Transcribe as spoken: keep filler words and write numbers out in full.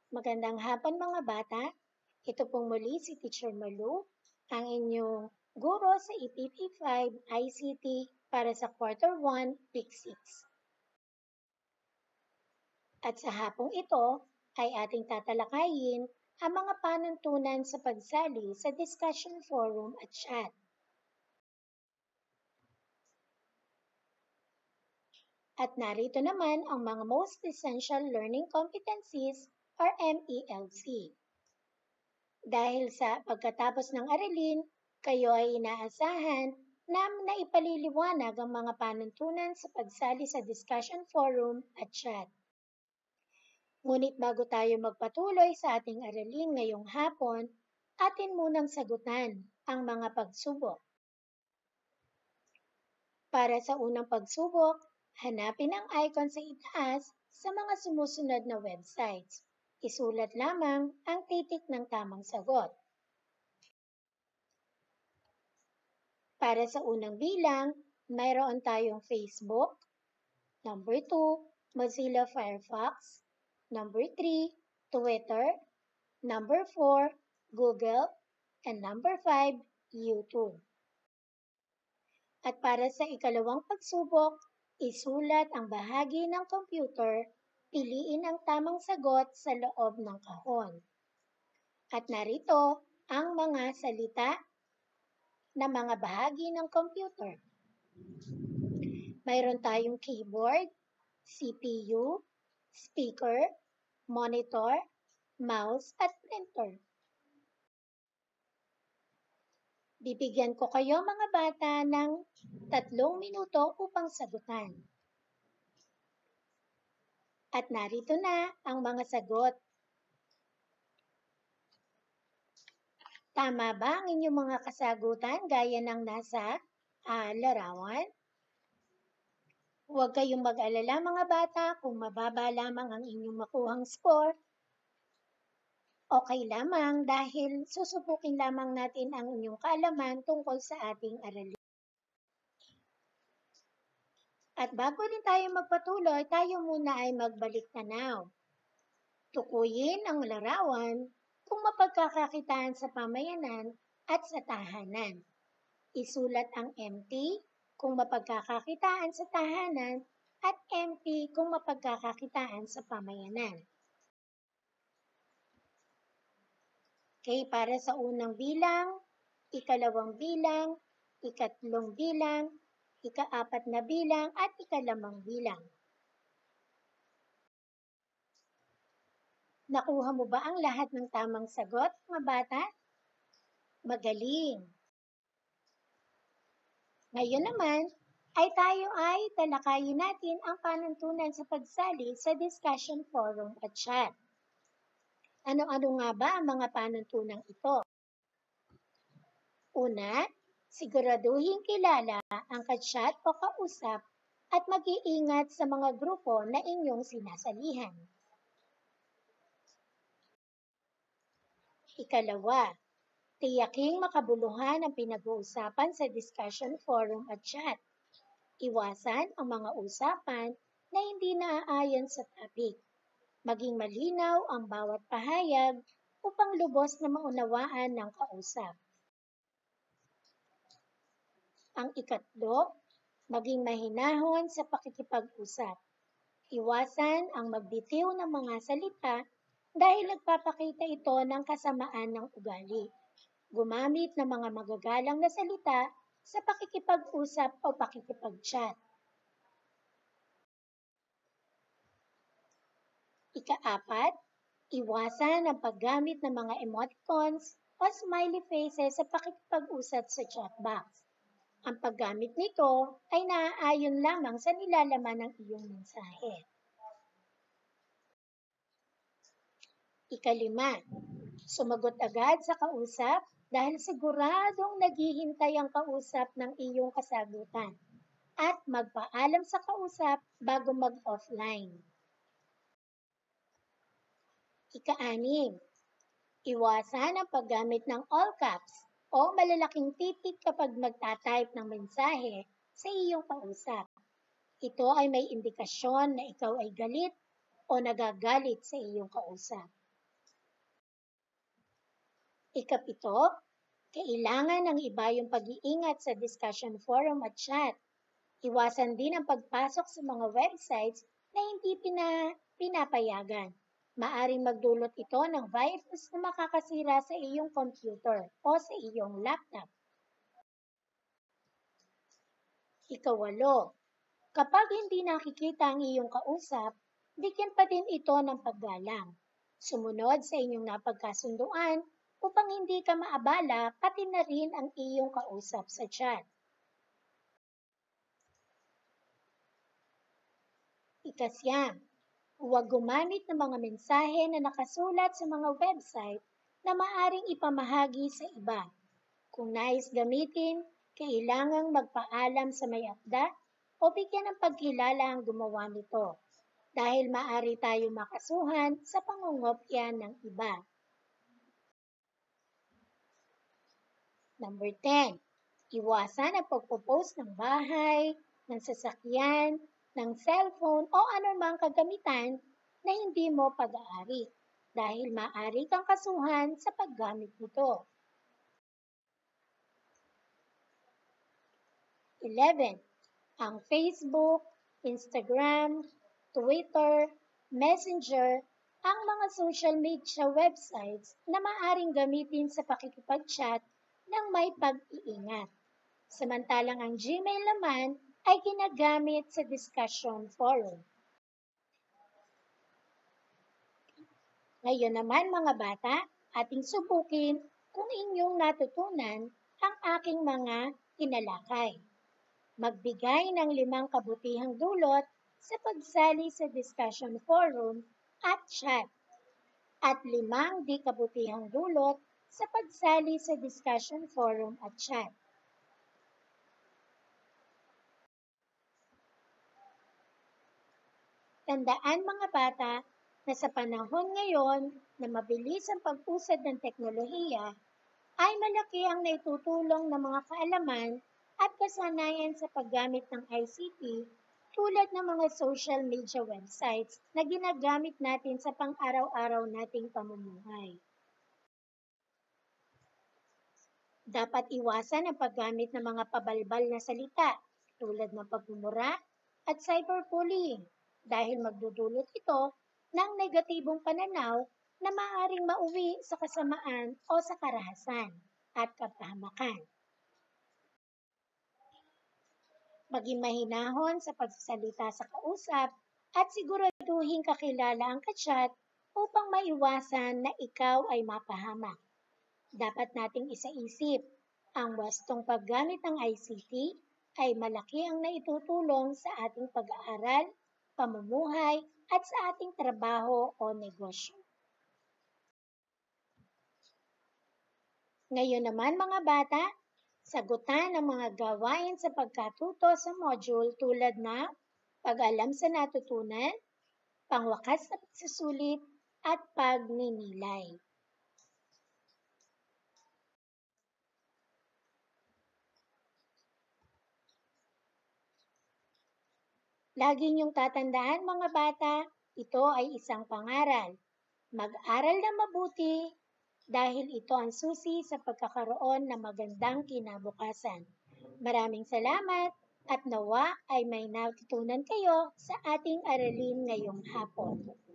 Magandang hapon mga bata. Ito pong muli si Teacher Malu, ang inyong guro sa E P P five I C T para sa Quarter one, Week six. At sa hapong ito ay ating tatalakayin ang mga panuntunan sa pagsali sa discussion forum at chat. At narito naman ang mga Most Essential Learning Competencies or M E L C. Dahil sa pagkatapos ng aralin, kayo ay inaasahan na naipaliliwanag ang mga panuntunan sa pagsali sa discussion forum at chat. Ngunit bago tayo magpatuloy sa ating aralin ngayong hapon, atin munang sagutan ang mga pagsubok. Para sa unang pagsubok, hanapin ang icon sa itaas sa mga sumusunod na websites. Isulat lamang ang titik ng tamang sagot. Para sa unang bilang, mayroon tayong Facebook, number two, Mozilla Firefox, number three, Twitter, number four, Google, and number five, YouTube. At para sa ikalawang pagsubok, isulat ang bahagi ng computer, piliin ang tamang sagot sa loob ng kahon. At narito ang mga salita na mga bahagi ng computer. Mayroon tayong keyboard, C P U, speaker, monitor, mouse, at printer. Bibigyan ko kayo mga bata ng tatlong minuto upang sagutan. At narito na ang mga sagot. Tama ba ang inyong mga kasagutan gaya ng nasa uh, larawan? Huwag kayong mag-alala mga bata kung mababa lamang ang inyong makuhang score. Okay lamang dahil susubukin lamang natin ang inyong kaalaman tungkol sa ating aralin. At bago din tayo magpatuloy, tayo muna ay magbalik tanaw. Tukuyin ang larawan kung mapagkakakitaan sa pamayanan at sa tahanan. Isulat ang empty kung mapagkakakitaan sa tahanan at empty kung mapagkakakitaan sa pamayanan. Okay, para sa unang bilang, ikalawang bilang, ikatlong bilang, ikaapat na bilang, at ikalimang bilang. Nakuha mo ba ang lahat ng tamang sagot, mga bata? Magaling! Ngayon naman, ay tayo ay talakayin natin ang panuntunan sa pagsali sa discussion forum at chat. Ano-ano nga ba ang mga panuntunang ito? Una, siguraduhin kilala ang ka-chat o kausap at mag-iingat sa mga grupo na inyong sinasalihan. Ikalawa, tiyaking makabuluhan ang pinag-uusapan sa discussion forum at chat. Iwasan ang mga usapan na hindi naaayon sa topic. Maging malinaw ang bawat pahayag upang lubos na maunawaan ng kausap. Ang ikatlo, maging mahinahon sa pakikipag-usap. Iwasan ang magbitiw ng mga salita dahil nagpapakita ito ng kasamaan ng ugali. Gumamit ng mga magagalang na salita sa pakikipag-usap o pakikipag-chat. Ikaapat, iwasan ang paggamit ng mga emoticons o smiley faces sa pakikipag-usap sa chat box. Ang paggamit nito ay naaayon lamang sa nilalaman ng iyong mensahe. Ikalima, sumagot agad sa kausap dahil siguradong naghihintay ang kausap ng iyong kasagutan at magpaalam sa kausap bago mag-offline. Ika-anim, iwasan ang paggamit ng all caps o malalaking titik kapag magta-type ng mensahe sa iyong kausap. Ito ay may indikasyon na ikaw ay galit o nagagalit sa iyong kausap. Ikapito, kailangan ng iba yung pag-iingat sa discussion forum at chat. Iwasan din ang pagpasok sa mga websites na hindi pina, pinapayagan. Maaring magdulot ito ng virus na makakasira sa iyong computer o sa iyong laptop. Ikawalo, kapag hindi nakikita ang iyong kausap, bigyan pa din ito ng paggalang. Sumunod sa inyong napagkasunduan upang hindi ka maabala pati na rin ang iyong kausap sa chat. Ikasyam, huwag gumamit ng mga mensahe na nakasulat sa mga website na maaring ipamahagi sa iba. Kung nais gamitin, kailangang magpaalam sa may akda o bigyan ng pagkilala ang gumawa nito dahil maaari tayong makasuhan sa pangungopya ng iba. Number ten, iwasan ang pagpo-post ng bahay, ng sasakyan, ng cellphone o anumang kagamitan na hindi mo pag-aari dahil maaari kang kasuhan sa paggamit nito. eleven. Ang Facebook, Instagram, Twitter, Messenger, ang mga social media websites na maaring gamitin sa pakikipag-chat ng may pag-iingat. Samantalang ang Gmail naman ay ginagamit sa discussion forum. Ngayon naman mga bata, ating subukin kung inyong natutunan ang aking mga tinalakay. Magbigay ng limang kabutihang dulot sa pagsali sa discussion forum at chat at limang di kabutihang dulot sa pagsali sa discussion forum at chat. Tandaan mga bata na sa panahon ngayon na mabilis ang pag-usad ng teknolohiya, ay malaki ang naitutulong ng mga kaalaman at kasanayan sa paggamit ng I C T tulad ng mga social media websites na ginagamit natin sa pang-araw-araw nating pamumuhay. Dapat iwasan ang paggamit ng mga pabalbal na salita tulad ng pagmumura at cyberbullying dahil magdudulot ito ng negatibong pananaw na maaaring mauwi sa kasamaan o sa karahasan at kapahamakan. Maging mahinahon sa pagsasalita sa kausap at siguraduhin kakilala ang kachat upang maiwasan na ikaw ay mapahamak. Dapat nating isaisip, ang wastong paggamit ng I C T ay malaki ang naitutulong sa ating pag-aaral, pamumuhay, at sa ating trabaho o negosyo. Ngayon naman mga bata, sagutan ang mga gawain sa pagkatuto sa module tulad na pag-alam sa natutunan, pangwakas na pagsusulit, at pagninilay. Lagi niyong tatandaan mga bata, ito ay isang pangaral. Mag-aral na mabuti dahil ito ang susi sa pagkakaroon ng magandang kinabukasan. Maraming salamat at nawa ay may natutunan kayo sa ating aralin ngayong hapon.